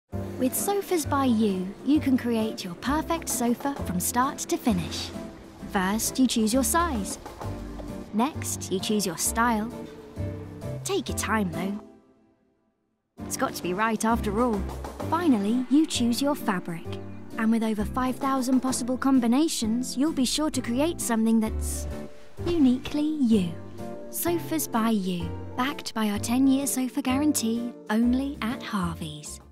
With Sofas by You, you can create your perfect sofa from start to finish. First, you choose your size. Next, you choose your style. Take your time, though. It's got to be right after all. Finally, you choose your fabric. And with over 5,000 possible combinations, you'll be sure to create something that's uniquely you. Sofas by You, backed by our 10-year sofa guarantee, only at Harvey's.